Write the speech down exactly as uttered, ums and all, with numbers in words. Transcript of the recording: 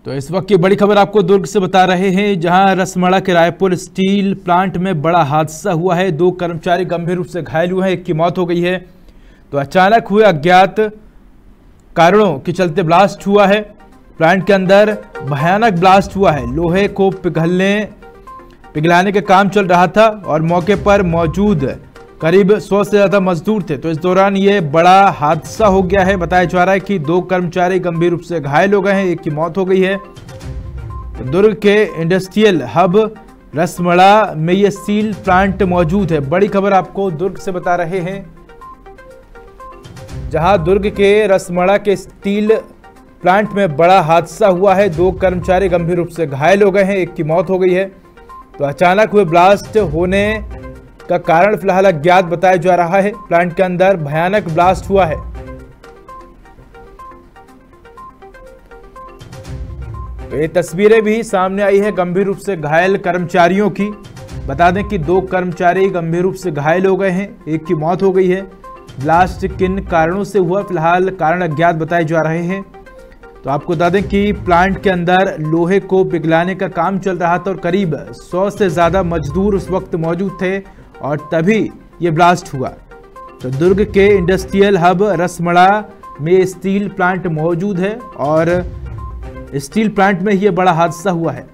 तो इस वक्त की बड़ी खबर आपको दुर्ग से बता रहे हैं, जहां रसमड़ा के रायपुर स्टील प्लांट में बड़ा हादसा हुआ है। दो कर्मचारी गंभीर रूप से घायल हुए हैं, एक की मौत हो गई है। तो अचानक हुए अज्ञात कारणों के चलते ब्लास्ट हुआ है। प्लांट के अंदर भयानक ब्लास्ट हुआ है। लोहे को पिघलने पिघलाने का काम चल रहा था और मौके पर मौजूद करीब सौ से ज्यादा मजदूर थे। तो इस दौरान ये बड़ा हादसा हो गया है। बताया जा रहा है कि दो कर्मचारी गंभीर रूप से घायल हो गए हैं, एक की मौत हो गई है। तो दुर्ग के इंडस्ट्रियल हब रसमड़ा में ये स्टील प्लांट मौजूद है। बड़ी खबर आपको दुर्ग से बता रहे हैं, जहां दुर्ग के रसमड़ा के स्टील प्लांट में बड़ा हादसा हुआ है। दो कर्मचारी गंभीर रूप से घायल हो गए हैं, एक की मौत हो गई है। तो अचानक हुए ब्लास्ट होने का कारण फिलहाल अज्ञात बताया जा रहा है। प्लांट के अंदर भयानक ब्लास्ट हुआ है। तो ये तस्वीरें भी सामने आई है गंभीर रूप से घायल कर्मचारियों की। बता दें कि दो कर्मचारी गंभीर रूप से घायल हो गए हैं, एक की मौत हो गई है। ब्लास्ट किन कारणों से हुआ, फिलहाल कारण अज्ञात बताए जा रहे हैं। तो आपको बता दें कि प्लांट के अंदर लोहे को पिघलाने का काम चल रहा था और करीब सौ से ज्यादा मजदूर उस वक्त मौजूद थे और तभी ये ब्लास्ट हुआ। तो दुर्ग के इंडस्ट्रियल हब रसमड़ा में स्टील प्लांट मौजूद है और स्टील प्लांट में ये बड़ा हादसा हुआ है।